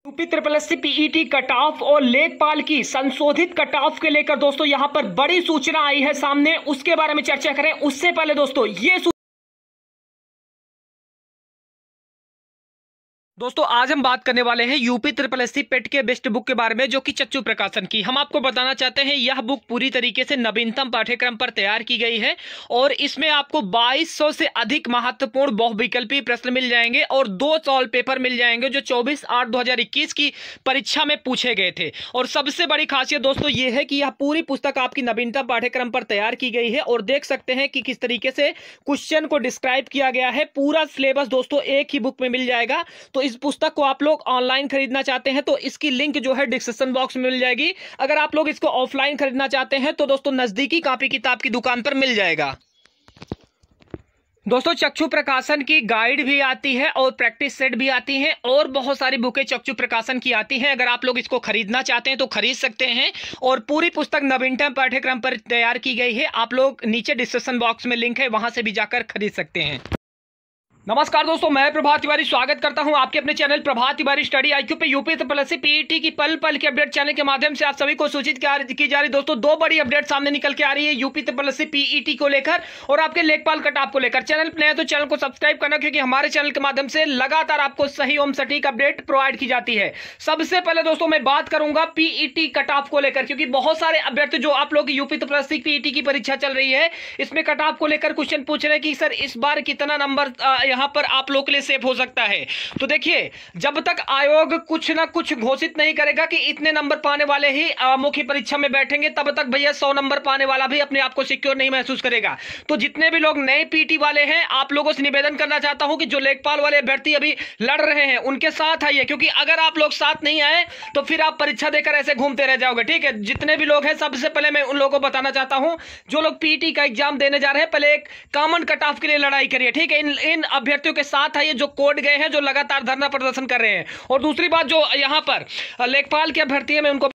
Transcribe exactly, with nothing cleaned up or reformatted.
UP triple S C PET cut off और लेखपाल की संशोधित कट ऑफ के लेकर दोस्तों यहां पर बड़ी सूचना आई है सामने, उसके बारे में चर्चा करें। उससे पहले दोस्तों ये दोस्तों आज हम बात करने वाले हैं UP triple S C PET के बेस्ट बुक के बारे में, जो कि चच्चू प्रकाशन की। हम आपको बताना चाहते हैं यह बुक पूरी तरीके से नवीनतम पाठ्यक्रम पर तैयार की गई है और इसमें आपको बाईस सौ से अधिक महत्वपूर्ण बहुविकल्पी प्रश्न मिल जाएंगे और दो सॉल्व पेपर मिल जाएंगे जो चौबीस आठ दो हजार इक्कीस की परीक्षा में पूछे गए थे। और सबसे बड़ी खासियत दोस्तों यह है कि यह पूरी पुस्तक आपकी नवीनतम पाठ्यक्रम पर तैयार की गई है और देख सकते हैं कि किस तरीके से क्वेश्चन को डिस्क्राइब किया गया है। पूरा सिलेबस दोस्तों एक ही बुक में मिल जाएगा। तो इस पुस्तक को आप लोग ऑनलाइन खरीदना चाहते हैं तो इसकी लिंक जो है डिस्क्रिप्शन बॉक्स में मिल जाएगी। अगर आप लोग इसको ऑफलाइन खरीदना चाहते हैं तो दोस्तों नजदीकी कॉपी किताब की दुकान पर मिल जाएगा। दोस्तों चक्षु प्रकाशन की गाइड भी आती है और प्रैक्टिस सेट भी आती है और बहुत सारी बुकें चक्षु प्रकाशन की आती हैं। अगर आप लोग इसको खरीदना चाहते हैं तो खरीद सकते हैं और पूरी पुस्तक नवीनतम पाठ्यक्रम पर तैयार की गई है। आप लोग नीचे डिस्क्रिप्शन बॉक्स में लिंक है, वहां से भी जाकर खरीद सकते हैं। नमस्कार दोस्तों, मैं प्रभात तिवारी स्वागत करता हूं आपके अपने channel Prabhat Tiwari study IQ पे। UP triple S C PET की पल पल की अपडेट चैनल के माध्यम से आप सभी को सूचित की जा रही। दोस्तों दो बड़ी अपडेट सामने निकल के आ रही है UP triple S C PET को लेकर और आपके लेखपाल कट ऑफ को लेकर। चैनल पर नए तो चैनल को सब्सक्राइब करना, क्योंकि हमारे चैनल के माध्यम से लगातार आपको सही एवं सटीक अपडेट प्रोवाइड की जाती है। सबसे पहले दोस्तों मैं बात करूंगा पीईटी कट ऑफ को लेकर, क्योंकि बहुत सारे अभ्यर्थी जो आप लोग UP triple S C PET की परीक्षा चल रही है इसमें कट ऑफ को लेकर क्वेश्चन पूछ रहे हैं कि सर इस बार कितना नंबर यहां पर आप लोग सेफ हो सकता है। तो देखिए, जब तक आयोग कुछ ना कुछ घोषित नहीं करेगा कि इतने नंबर पाने वाले ही मुख्य परीक्षा में बैठेंगे, तब तक भैया सौ नंबर पाने वाला भी अपने आप को सिक्योर नहीं महसूस करेगा। तो जितने भी लोग नए पीटी वाले हैं, आप लोगों से निवेदन करना चाहता हूं कि जो लेखपाल वाले अभ्यर्थी अभी लड़ रहे हैं उनके साथ आइए, क्योंकि अगर आप लोग साथ नहीं आए तो फिर आप परीक्षा देकर ऐसे घूमते रह जाओगे। ठीक है, जितने भी लोग हैं सबसे पहले मैं उन लोगों को बताना चाहता हूं जो लोग पीटी का एग्जाम देने जा रहे हैं, पहले एक कॉमन कट ऑफ के लिए लड़ाई करिए। ठीक है, इन इन अभ्यर्थियों के साथ आइए जो कोर्ट गए हैं, जो लगातार धरना प्रदर्शन कर रहे हैं। और दूसरी बात, जो यहां पर लेखपाल के अभ्यर्थी है मैं उनको